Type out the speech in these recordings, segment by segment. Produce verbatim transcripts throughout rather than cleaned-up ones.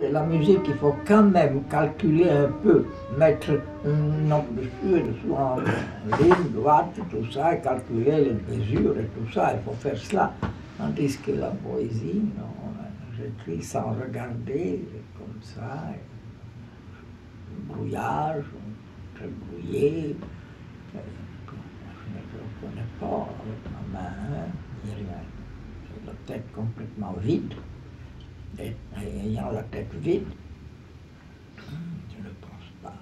Et la musique, il faut quand même calculer un peu, mettre une note dessus et dessous en ligne, droite, tout ça, et calculer les mesures et tout ça, il faut faire cela. Tandis que la poésie, non, j'écris sans regarder, comme ça, brouillage, très brouillé. Je ne reconnais pas avec ma main, il n'y a rien. J'ai la tête complètement vide. Et ayant la tête vide, je ne pense pas.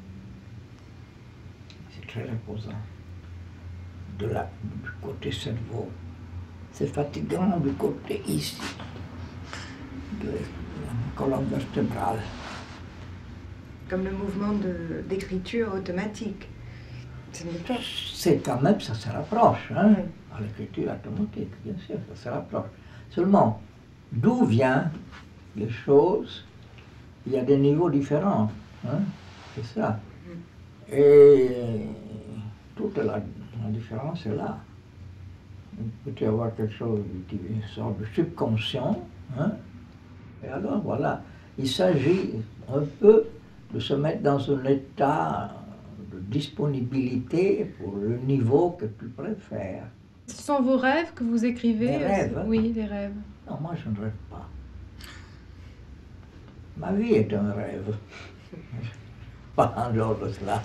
C'est très reposant. De la, du côté cerveau. C'est fatigant du côté ici, de la colonne vertébrale. Comme le mouvement d'écriture automatique. C'est quand même, ça se rapproche, hein, oui. À l'écriture automatique, bien sûr, ça se rapproche. Seulement, d'où viennent les choses? Il y a des niveaux différents, hein, c'est ça. Mm. Et toute la, la différence est là. Il peut y avoir quelque chose qui sort du subconscient, hein, et alors voilà, il s'agit un peu de se mettre dans un état de disponibilité pour le niveau que tu préfères. Ce sont vos rêves que vous écrivez? Des rêves, hein? Oui, des rêves. Non, moi je ne rêve pas. Ma vie est un rêve. Pas en dehors de cela.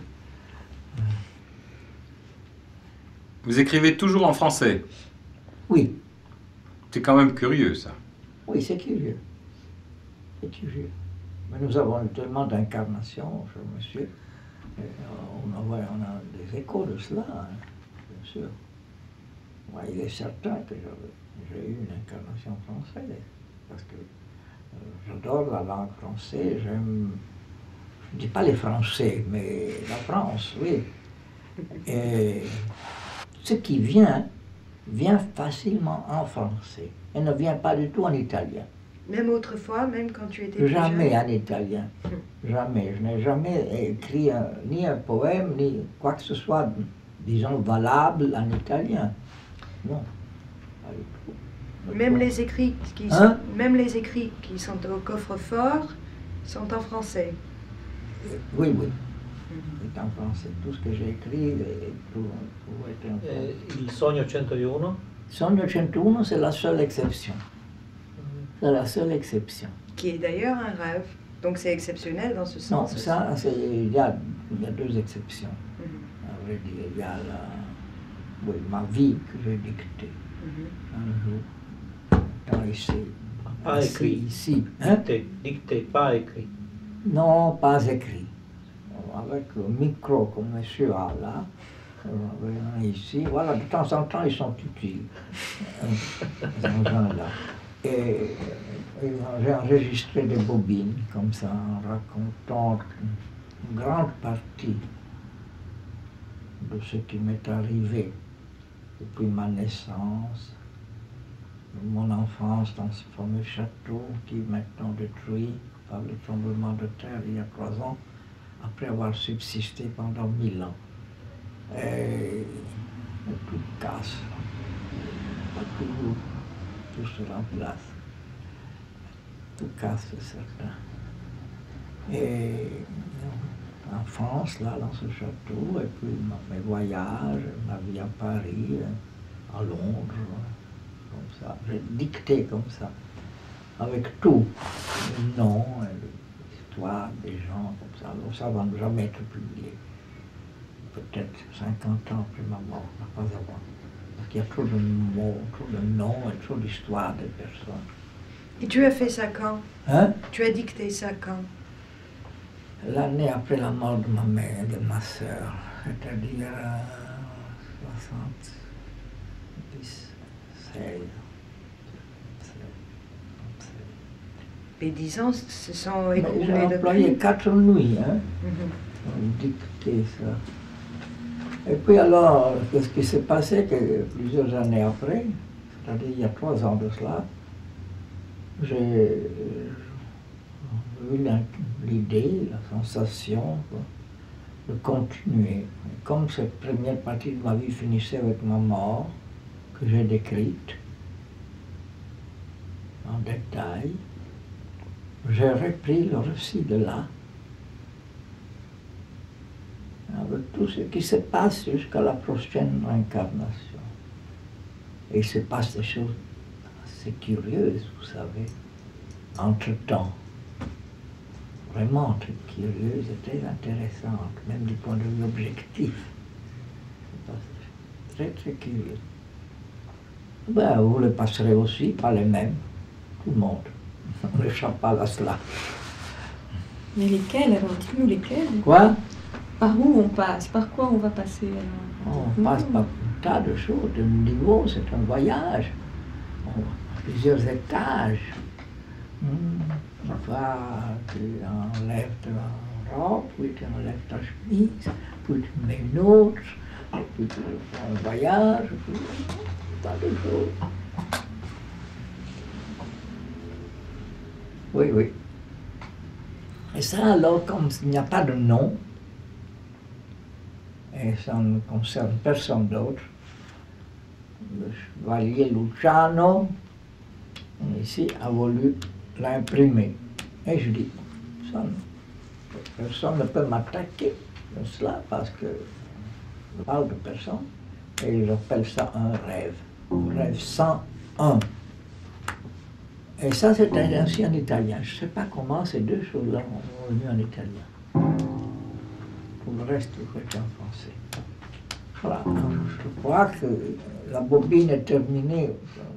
Vous écrivez toujours en français? Oui. C'est quand même curieux, ça. Oui, c'est curieux. C'est curieux. Mais nous avons eu tellement d'incarnations, cher monsieur. Et on, a, on a des échos de cela, hein, bien sûr. Ouais, il est certain que j'ai eu une incarnation française. Parce que euh, j'adore la langue française. J'aime, je ne dis pas les Français, mais la France, oui. Et ce qui vient, vient facilement en français. Et ne vient pas du tout en italien. Même autrefois, même quand tu étais plus Jamais jeune. en italien. Jamais. Je n'ai jamais écrit un, ni un poème, ni quoi que ce soit, disons, valable en italien. Non. Pas du tout. Même les écrits qui Hein? sont, même les écrits qui sont au coffre-fort sont en français. Oui, oui. C'est en français. Tout ce que j'ai écrit, est tout, tout est en français. Eh, il Sogno centouno? Sogno centouno, c'est la seule exception. C'est la seule exception. Qui est d'ailleurs un rêve. Donc c'est exceptionnel dans ce Non, sens. ça, c'est, il, y a, il y a deux exceptions. Mm-hmm. À vrai dire, il y a la, oui, ma vie que j'ai dictée Mm-hmm. un jour, dans ici. Pas ici, écrit. Ici. Hein? Dicté, dicté, pas écrit. Non, pas écrit. Avec le micro que monsieur a là, euh, ici, voilà, de temps en temps ils sont utiles. Ces engins-là. Et, et j'ai enregistré des bobines comme ça, en racontant une grande partie de ce qui m'est arrivé depuis ma naissance, de mon enfance dans ce fameux château qui est maintenant détruit par le tremblement de terre il y a trois ans, après avoir subsisté pendant mille ans. Et, et tout casse, tout, tout se remplace, tout casse, c'est certain. Et en France, là, dans ce château, et puis mes voyages, ma vie à Paris, à Londres, comme ça. J'ai dicté comme ça, avec tout, le nom, l'histoire des gens, comme ça. Alors ça va jamais être publié. Peut-être cinquante ans après ma mort, pas avant. Parce qu'il y a trop de mots, trop de noms et trop d'histoires des personnes. Et tu as fait ça quand? Hein? Tu as dicté ça quand? L'année après la mort de ma mère, de ma sœur, c'est-à-dire euh, soixante-seize. Les dix ans se sont Mais écoulés j'ai depuis. employé quatre nuits, hein, Mhm. pour dicter ça. Et puis alors, qu'est-ce qui s'est passé que plusieurs années après, c'est-à-dire il y a trois ans de cela, j'ai eu l'idée, la sensation quoi, de continuer. Comme cette première partie de ma vie finissait avec ma mort, que j'ai décrite en détail, j'ai repris le récit de là, avec tout ce qui se passe jusqu'à la prochaine réincarnation. Et il se passe des choses assez curieuses, vous savez, entre-temps. Vraiment très curieuses et très intéressantes, même du point de vue objectif. C'est très très curieux. Ben, vous les passerez aussi, pas les mêmes, tout le monde. On n'échappe pas à cela. Mais lesquels alors? Dites-nous lesquels. Quoi? Par où on passe? Par quoi on va passer alors? On passe par un tas de choses, de niveaux, c'est un voyage. On a plusieurs étages. Hmm. Tu vas, tu enlèves ta robe, puis tu enlèves ta chemise, puis tu mets une autre, puis tu fais un voyage, puis tas de choses. Oui, oui. Et ça, alors, comme il n'y a pas de nom, et ça ne concerne personne d'autre, le chevalier Luciano, ici, a voulu l'imprimer. Et je dis, ça, personne ne peut m'attaquer de cela parce que je parle de personne. Et ils appellent ça un rêve. Un rêve cent un. Et ça, c'est ainsi en italien. Je ne sais pas comment ces deux choses-là ont venu en italien. Pour le reste, tout est en français. Voilà. Je crois que la bobine est terminée.